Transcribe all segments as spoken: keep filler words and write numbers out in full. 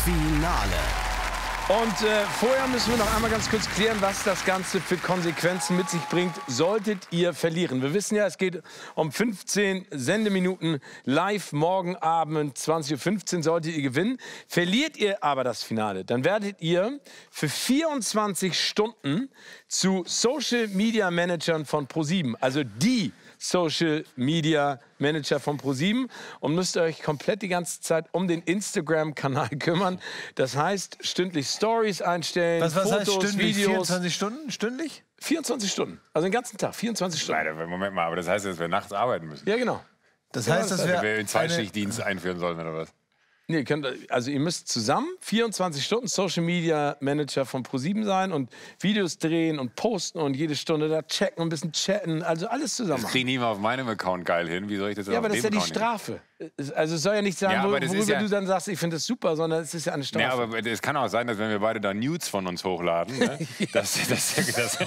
Finale. Und äh, vorher müssen wir noch einmal ganz kurz klären, was das Ganze für Konsequenzen mit sich bringt, solltet ihr verlieren. Wir wissen ja, es geht um fünfzehn Sendeminuten live morgen Abend zwanzig Uhr fünfzehn solltet ihr gewinnen. Verliert ihr aber das Finale, dann werdet ihr für vierundzwanzig Stunden zu Social Media Managern von ProSieben, also die Social Media Manager von ProSieben, und müsst euch komplett die ganze Zeit um den Instagram-Kanal kümmern. Das heißt, stündlich Stories einstellen, was, was Fotos, heißt stündlich? Videos. vierundzwanzig Stunden? Stündlich? vierundzwanzig Stunden, also den ganzen Tag, vierundzwanzig Stunden. Leider, Moment mal, aber das heißt, dass wir nachts arbeiten müssen. Ja, genau. Das Ja, heißt, das dass Dass wir wir einen Zweischichtdienst einführen sollen oder was? Nee, ihr könnt, also ihr müsst zusammen vierundzwanzig Stunden Social Media Manager von ProSieben sein und Videos drehen und posten und jede Stunde da checken und ein bisschen chatten, also alles zusammen. Das kriege ich nie mal auf meinem Account geil hin. Wie soll ich das Ja, auf aber das ist ja dem die Account Strafe. Also es soll ja nicht sein, Ja, wo, aber das ist worüber ja- du dann sagst, ich finde das super, sondern es ist ja eine hin? Strafe. Ja, aber es kann auch sein, dass wenn wir beide da Nudes von uns hochladen, ne, dass, dass, dass,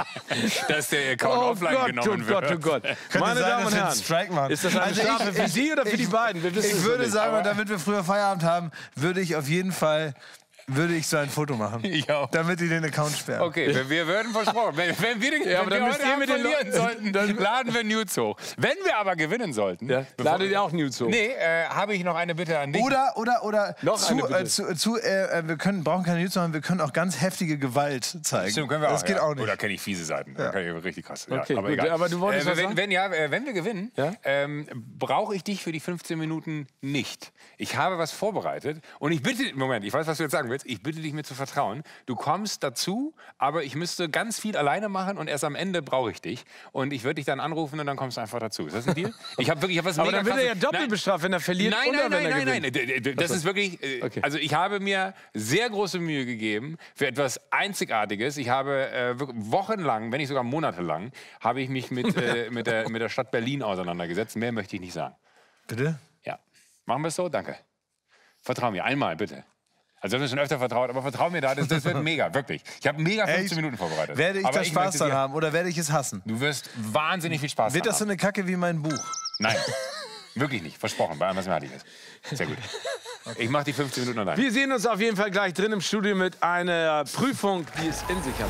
dass der Account Oh offline Gott, genommen oh wird. Gott, oh Gott. Könnte Meine sein, Damen dass und wir einen Herren, Strike machen. ist das eine Also Strafe ich- für ich- Sie oder für die ich- beiden? Wir wissen Ich es würde nicht. sagen, Aber- damit wir früher Feierabend haben, würde ich auf jeden Fall würde ich so ein Foto machen. Ich auch. Damit die den Account sperren. Okay, wir, wir würden versprochen. Wenn, wenn wir, den, Ja, aber wenn dann wir müsst heute ihr Abend mit den verlieren Leuten- sollten, laden wir Nudes hoch. Wenn wir aber gewinnen sollten... Ja, bevor- ladet ihr auch Nudes hoch? Nee, äh, habe ich noch eine Bitte an dich. Oder, oder, oder Noch zu, eine Bitte. äh, zu, zu äh, wir können, brauchen keine News machen, wir können auch ganz heftige Gewalt zeigen. Stimmt, können wir das auch, geht ja. auch nicht. Oder kenne ich fiese Seiten. Ja. Da kann ich richtig krass. Ja, Okay, aber, gut, egal. aber du wolltest äh, was wenn, sagen? wenn, ja, äh, wenn wir gewinnen, Ja? ähm, brauche ich dich für die fünfzehn Minuten nicht. Ich habe was vorbereitet und ich bitte, Moment, ich weiß, was du jetzt sagen willst, ich bitte dich, mir zu vertrauen. Du kommst dazu, aber ich müsste ganz viel alleine machen und erst am Ende brauche ich dich. Und ich würde dich dann anrufen und dann kommst du einfach dazu. Ist das ein Deal? Ich habe wirklich ich hab was Aber mega dann wird er ja krasses- doppelt Nein. bestraft, wenn er verliert Nein, oder nein, wenn er nein, nein, gewinnt. nein, d- d- das ist wirklich, äh, Okay. also ich habe mir sehr große Mühe gegeben für etwas Einzigartiges. Ich habe äh, wirklich wochenlang, wenn nicht sogar monatelang, habe ich mich mit, äh, mit, der, mit der Stadt Berlin auseinandergesetzt. Mehr möchte ich nicht sagen. Bitte? Ja, machen wir es so? Danke. Vertrau mir, einmal bitte. Also wir haben schon öfter vertraut, aber vertrau mir da, das, das wird mega, wirklich. Ich habe mega fünfzehn Echt? Minuten vorbereitet. Werde ich aber da Spaß möchte dran dir- haben oder werde ich es hassen? Du wirst wahnsinnig viel Spaß Wird dran das so haben. eine Kacke wie mein Buch? Nein, wirklich nicht. Versprochen, bei allem, was mir heilig ist. Sehr gut. Ich mache die fünfzehn Minuten allein. Wir sehen uns auf jeden Fall gleich drin im Studio mit einer Prüfung, die es in sich hat.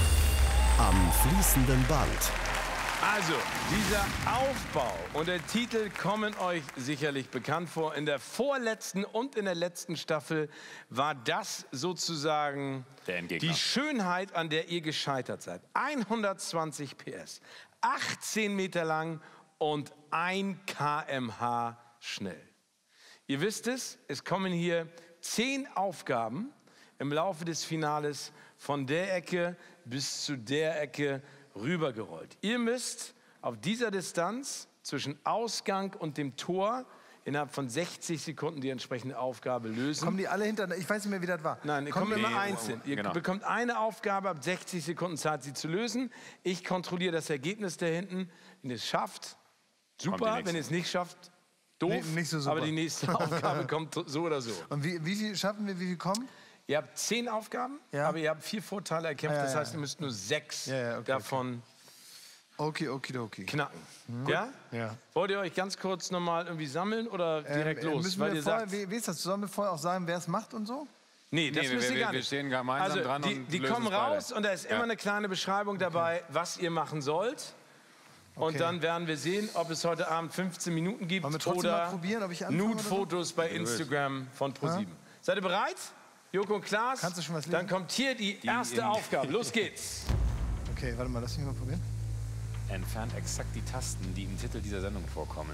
Am fließenden Band. Also, dieser Aufbau und der Titel kommen euch sicherlich bekannt vor. In der vorletzten und in der letzten Staffel war das sozusagen Der Endgegner. die Schönheit, an der ihr gescheitert seid. hundertzwanzig P S, achtzehn Meter lang und ein Kilometer pro Stunde schnell. Ihr wisst es, es kommen hier zehn Aufgaben im Laufe des Finales von der Ecke bis zu der Ecke rübergerollt. Ihr müsst auf dieser Distanz zwischen Ausgang und dem Tor innerhalb von sechzig Sekunden die entsprechende Aufgabe lösen. Kommen die alle hintereinander? Ich weiß nicht mehr, wie das war. Nein, ihr Kommen kommt die- immer Nee, einzeln. Ihr genau. bekommt eine Aufgabe, ab sechzig Sekunden Zeit, sie zu lösen. Ich kontrolliere das Ergebnis da hinten. Wenn ihr es schafft, Kommt die super. nächste. Wenn ihr es nicht schafft, doof. Nee, nicht so super. Aber die nächste Aufgabe kommt so oder so. Und wie, wie viel schaffen wir, wie viel kommen? Ihr habt zehn Aufgaben, Ja. aber ihr habt vier Vorteile erkämpft. Ah, ja, das heißt, ja. ihr müsst nur sechs Ja, ja, okay, davon Okay, okidoki. knacken. Ja? Ja. Wollt ihr euch ganz kurz nochmal irgendwie sammeln oder direkt Ähm, los? Müssen Weil wir ihr vorher, sagt, wie, wie ist das? Sollen wir vorher auch sagen, wer es macht und so? nee, das Nee, müsst wir- ihr wir- gar wir nicht. stehen gemeinsam also, dran die, und die lösen kommen es beide. raus und da ist immer Ja. eine kleine Beschreibung dabei, was ihr machen sollt. Und Okay. dann werden wir sehen, ob es heute Abend fünfzehn Minuten gibt Wollen wir trotzdem oder mal probieren, ob ich anfange oder so? Nude-Fotos bei Instagram von ProSieben. Seid ihr bereit? Joko und Klaas? Kannst du schon was lesen? Dann kommt hier die erste in- Aufgabe. Los geht's. Okay, warte mal, lass mich mal probieren. Entfernt exakt die Tasten, die im Titel dieser Sendung vorkommen.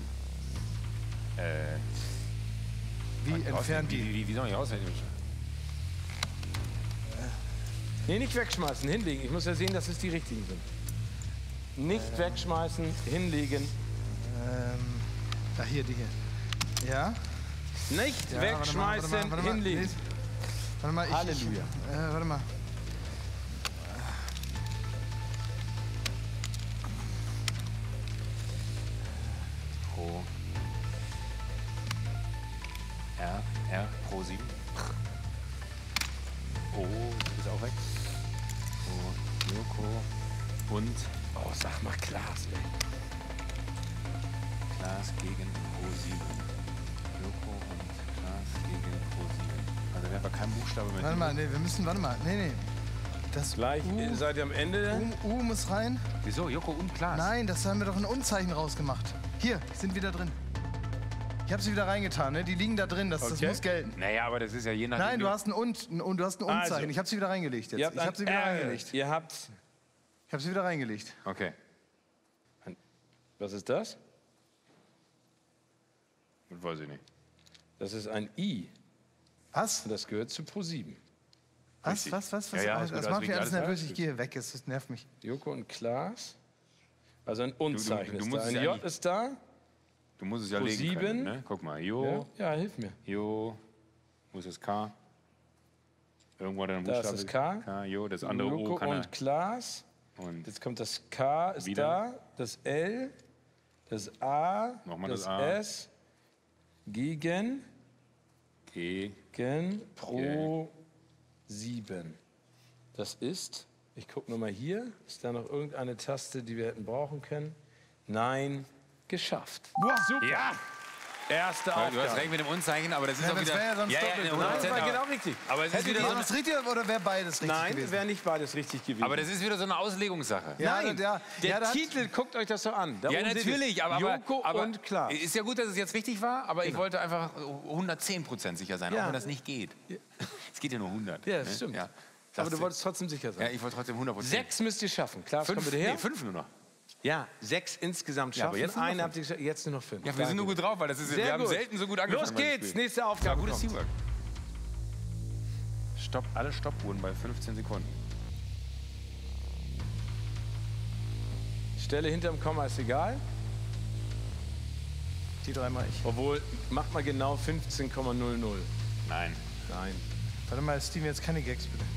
Äh, Wie entfernt wie, die? wie, wie soll ich auswählen? Nee, nicht wegschmeißen, hinlegen. Ich muss ja sehen, dass es die richtigen sind. Nicht wegschmeißen, hinlegen. Ähm, da hier, die hier. Ja? Nicht Ja, warte mal, wegschmeißen, warte mal, warte mal. hinlegen. Nee, Warte mal, ich, Halleluja. Ich, äh, warte mal. Pro. R, R, Pro sieben. Oh, du bist auch weg. Oh, Joko und Oh, sag mal Klaas, ey. Klaas gegen Pro sieben. Joko und Klaas gegen Pro sieben. Also wer aber kein Buchstabe mehr. Warte mal, nee, wir müssen, warte mal, nee, nee. Das Gleich U, seid ihr am Ende. U, U muss rein. Wieso? Joko und Klaas? Nein, das haben wir doch ein Unzeichen rausgemacht. Hier, sind wieder drin. Ich habe sie wieder reingetan, ne? Die liegen da drin, das, das Okay. muss gelten. Naja, aber das ist ja je nachdem. Nein, du hast ein Und, ein, Und- du hast ein Unzeichen. Also. Ich habe sie wieder reingelegt jetzt. Ihr habt Ich ein habe sie wieder R. reingelegt. Ihr habt. Ich habe sie wieder reingelegt. Okay. Was ist das? Das weiß ich nicht. Das ist ein I. Was? Und das gehört zu ProSieben. Was? Richtig. Was? Was? Was? Ja, ja, das ist gut, das alles macht mich richtig, alles alles nervös. klar. Ich gehe weg. Es das nervt mich. Joko und Klaas. Also ein Unzeichen du ist musst da. es Ein ja J nicht- ist da. Du musst es ja Pro legen sieben. können, ne? Guck mal, Jo, Ja, ja, hilf mir. Jo, wo ist das K? Irgendwo hat er einen Da ist Buchstabe. das K. K, Jo, das andere O Joko kann er. und Klaas. Und Jetzt kommt das K, ist Wieder. da. Das L. Das A. Nochmal das das A. S. Gegen. G. Gegen Pro sieben. Das ist, ich gucke nochmal hier, ist da noch irgendeine Taste, die wir hätten brauchen können? Nein, geschafft. Super. Ja! Erste Ja, du hast Aufgabe. recht mit dem Unzeichen, aber das ist Ja, auch das wieder. wär ja sonst ja, ja, doppelt, ja, oder? Nein, das war aber- genau richtig. Aber es ist wieder so War eine, das richtig oder wäre beides richtig Nein, gewesen? wäre nicht beides richtig gewesen. aber das ist wieder so eine Auslegungssache. Ja, Nein, ja, der ja, da hat- Titel, guckt euch das so an. Da Ja, oben seht natürlich, ihr aber, aber, Joko aber und Klaas. ist ja gut, dass es jetzt richtig war, aber ich wollte einfach hundertzehn Prozent sicher sein, Ja. auch wenn das nicht geht. Es geht ja nur hundert. Ja, das ne? stimmt. Ja. Aber Sagst du wolltest trotzdem sicher sein. Ja, ich wollte trotzdem hundert Prozent. Sechs müsst ihr schaffen. Klaas, komm fünf, bitte her. nee, fünf nur noch. Ja, sechs insgesamt Ja, aber schaffen. jetzt nur noch Eine fünf. habt ihr geschafft, jetzt nur noch fünf. Ja, wir sind nur gut drauf, weil das ist, Sehr wir haben gut. selten so gut angefangen. Los bei dem geht's, Spiel. nächste Ja, Aufgabe gutes kommt. Teamwork. Stopp, alle Stoppuhren bei fünfzehn Sekunden. Stelle hinterm Komma ist egal. Die dreimal ich. Obwohl, macht mal genau fünfzehn Komma null null. Nein. Nein. Warte mal, Steven, jetzt keine Gags, bitte.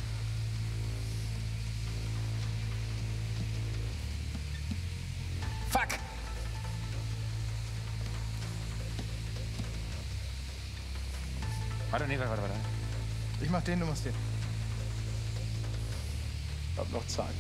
Fuck! Warte, nee, warte, warte, warte. Ich mach den, du machst den. Hab noch Zeit.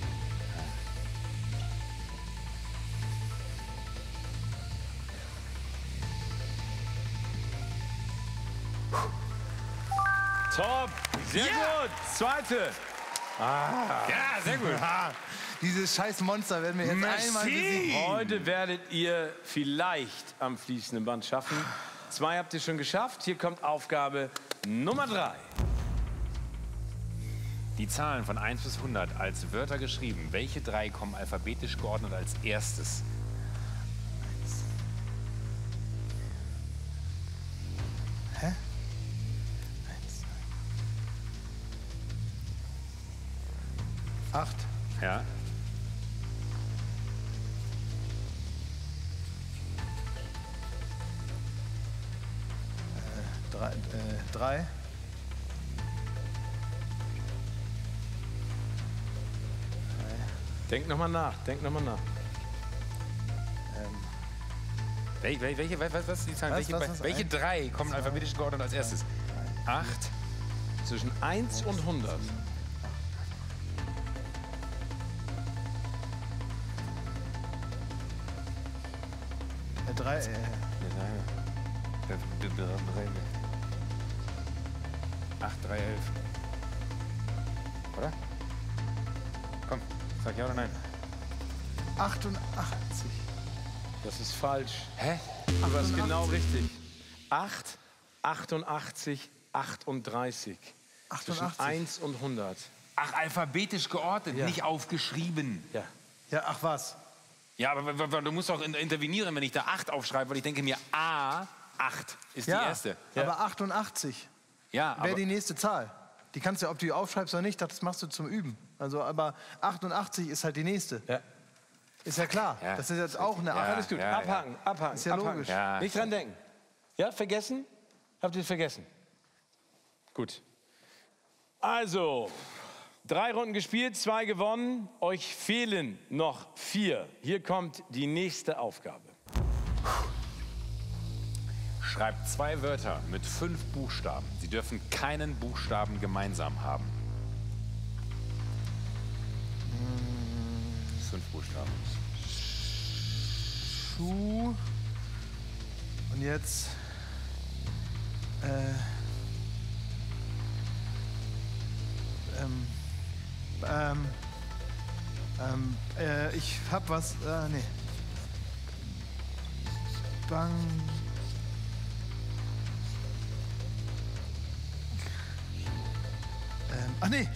Top! Sehr gut! Zweite! Ja, sehr gut. Ah, dieses scheiß Monster werden wir jetzt einmal besiegen. Heute werdet ihr vielleicht am fließenden Band schaffen. Zwei habt ihr schon geschafft. Hier kommt Aufgabe Nummer drei. Die Zahlen von eins bis hundert als Wörter geschrieben. Welche drei kommen alphabetisch geordnet als erstes? Hä? Eins. Acht. Ja. Drei. Äh, drei. Denkt nochmal nach, denkt nochmal nach. Wel- wel- Welche, was, was, die Zahlen? Was, welche, was, was, welche ein, drei kommen alphabetisch geordnet als erstes? Acht. Zwischen eins und hundert. Äh, drei. Äh, Acht, drei, elf. Oder? Komm, sag ja oder nein. achtundachtzig. Das ist falsch. Hä? Du warst genau richtig. acht, achtundachtzig, achtunddreißig. Zwischen achtundachtzig. eins und hundert. Ach, alphabetisch geordnet, Ja. nicht aufgeschrieben. Ja. Ja, ach was. Ja, aber w- w- du musst doch in- intervenieren, wenn ich da acht aufschreibe, weil ich denke mir, A, acht ist Ja, die erste. aber achtundachtzig Ja, aber wäre die nächste Zahl. Die kannst du, ob du die aufschreibst oder nicht, das machst du zum Üben. Also, aber achtundachtzig ist halt die nächste. Ja. Ist ja klar. Ja, Das ist jetzt auch eine Ja. acht. Alles gut. ja, abhaken, abhaken. Ist ja abhaken. logisch. Ja. Nicht dran denken. Ja, vergessen? Habt ihr es vergessen? Gut. Also, drei Runden gespielt, zwei gewonnen. Euch fehlen noch vier. Hier kommt die nächste Aufgabe. schreibt zwei Wörter mit fünf Buchstaben. Sie dürfen keinen Buchstaben gemeinsam haben. Fünf Buchstaben. Schuh. Und jetzt. Äh, Ähm, ähm, ähm, äh, ich hab was, äh, nee. Bang. Ähm, ach nee.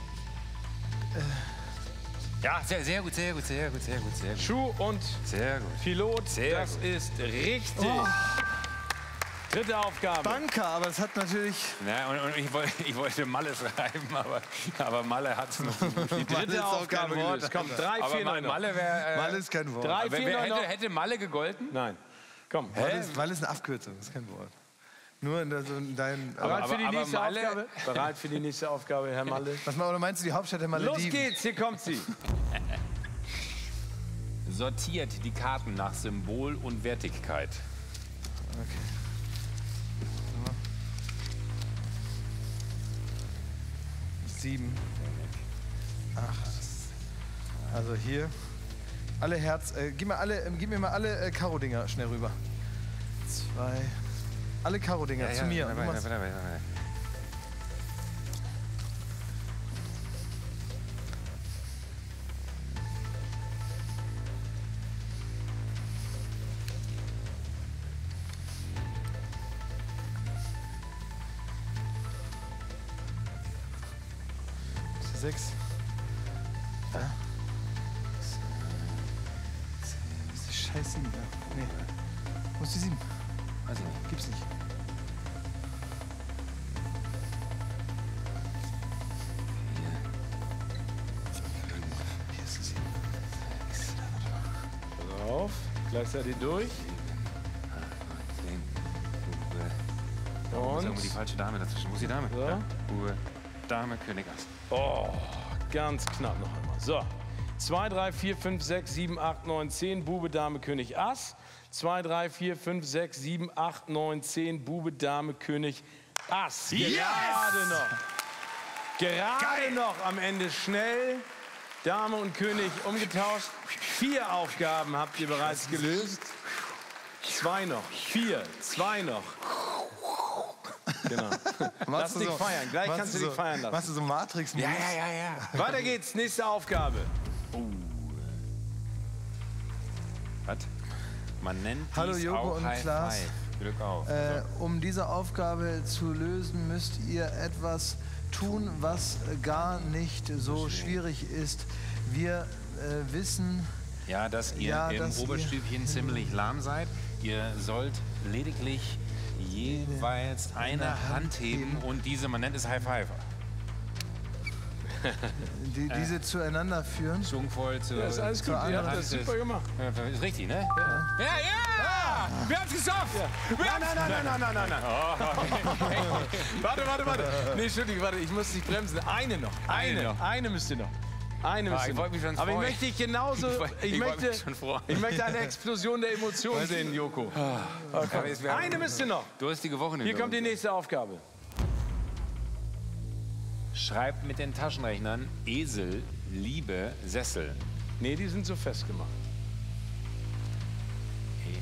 Ja, sehr, sehr gut, sehr gut, sehr gut, sehr gut, sehr gut. Schuh und Sehr gut. Pilot, Sehr das gut. ist richtig. Oh. Dritte Aufgabe. Banker, aber es hat natürlich... Ja, und, und ich, wollte, ich wollte Malle schreiben, aber, aber Malle hat es noch nicht. Die dritte ist auch Aufgabe kein Wort, gelöst. Komm, Alter. drei, Aber vier, Ma- neun noch. Malle wäre... Äh, Malle ist kein Wort. Drei, wer- vier, wer- neun noch. hätte, hätte Malle gegolten? Nein. Komm. Malle ist, Malle ist eine Abkürzung, das ist kein Wort. Nur in, der, so in deinen... Bereit aber- für die aber nächste Malle- Aufgabe? Bereit für die nächste Aufgabe, Herr Malle? Was mal, oder meinst du die Hauptstadt der Malediven? Los geht's, hier kommt sie. Sortiert die Karten nach Symbol und Wertigkeit. Okay. Sieben. Acht. Also hier. Alle Herz. Äh, gib, mir alle, ähm, gib mir mal alle äh, Karo-Dinger schnell rüber. Zwei. Alle Karo-Dinger zu mir. Und du machst- Sechs. Da. Das ist die scheiß sieben. Ja. Nee. Wo ist die sieben? Weiß ich nicht. Gibt's nicht. Hier ist die sieben. Pass auf, gleichzeitig durch. Und? Und? Die falsche Dame dazwischen. Wo ist die Dame? So. Ja. Bube, Dame, König, Ass. Oh, ganz knapp noch einmal. So. zwei, drei, vier, fünf, sechs, sieben, acht, neun, zehn, Bube, Dame, König, Ass. zwei, drei, vier, fünf, sechs, sieben, acht, neun, zehn, Bube, Dame, König, Ass. Yes! Gerade noch. Gerade noch am Ende schnell. Dame und König umgetauscht. Vier Aufgaben habt ihr bereits gelöst. Zwei noch. Vier. Zwei noch. Genau. Lass Machst du dich so- feiern. Gleich machst kannst du so, dich feiern lassen. Machst du so matrix Ja, ja, ja, ja. Weiter geht's. Nächste Aufgabe. Was? Man nennt dies Hallo, Joko auch und High Klaas. Five. Glück auf. Äh, um diese Aufgabe zu lösen, müsst ihr etwas tun, was gar nicht so schwierig ist. Wir äh, wissen, Ja, dass ihr Ja, im dass ihr- Oberstübchen ziemlich lahm seid. Ihr sollt lediglich jeweils eine Hand heben und diese, man nennt es High Five. die, diese zueinander führen. Schwungvoll zu... Ja, ist alles gut. Ihr habt das super gemacht. Ja, ist richtig, ne? Ja, ja! ja. Wir haben's geschafft! Wir Nein, nein, nein, nein, nein, nein, nein. Warte, warte, warte. Nee, Entschuldigung, warte, ich muss dich bremsen. Eine noch. Eine. Eine noch. Eine müsst ihr noch. Eine müsst Ah, ihr ich noch. wollte mich schon Aber ich freuen. möchte dich genauso. Ich wollte- Ich, ich wollte möchte, mich schon freuen. ich möchte eine Explosion der Emotionen sehen, Joko. Aber es wär- Eine müsst ihr noch. Durstige Woche. Hier kommt die nächste Aufgabe. Schreibt mit den Taschenrechnern Esel, Liebe, Sessel. Nee, die sind so festgemacht. E.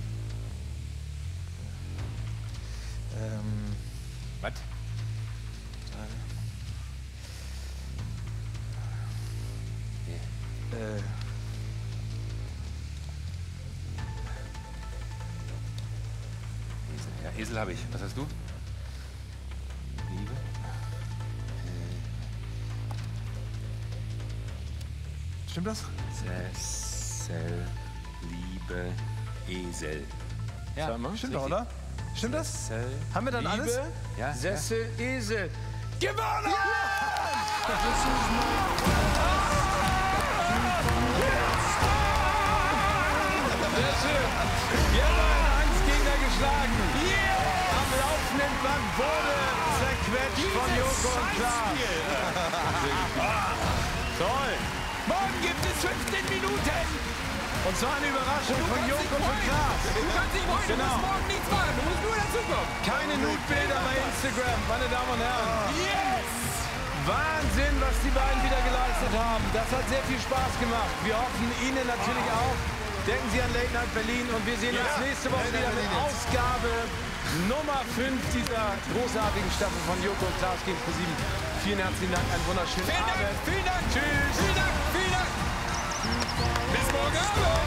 Ähm, Was? äh, Esel. Ja, Esel habe ich. Was hast du? Liebe? stimmt das? Sessel, Liebe, Esel. Ja, Sag mal. Stimmt doch, oder? Stimmt das? Sessel, Haben wir dann Liebe, alles? ja, Sessel, Esel. Gewonnen! Sehr schön. Wir haben einen eins Gegner geschlagen. Am laufenden Band wurde zerquetscht von Joko und Klaas. Toll. Morgen gibt es fünfzehn Minuten. Und zwar eine Überraschung von Joko und Klaas. Du kannst dich freuen, Genau. du musst morgen nichts machen. Du musst nur dazukommen. Keine Nude-Bilder bei Instagram, meine Damen und Herren. Yes! Wahnsinn, was die beiden wieder geleistet haben. Das hat sehr viel Spaß gemacht. Wir hoffen Ihnen natürlich auch. Denken Sie an Late Night Berlin und wir sehen uns nächste Woche wieder mit Ausgabe Nummer fünf dieser großartigen Staffel von Joko und Klaas gegen ProSieben. Vielen herzlichen Dank, einen wunderschönen Vielen Abend. Dank, vielen Dank. Tschüss. Vielen Dank, vielen Dank. Bis morgen Abend.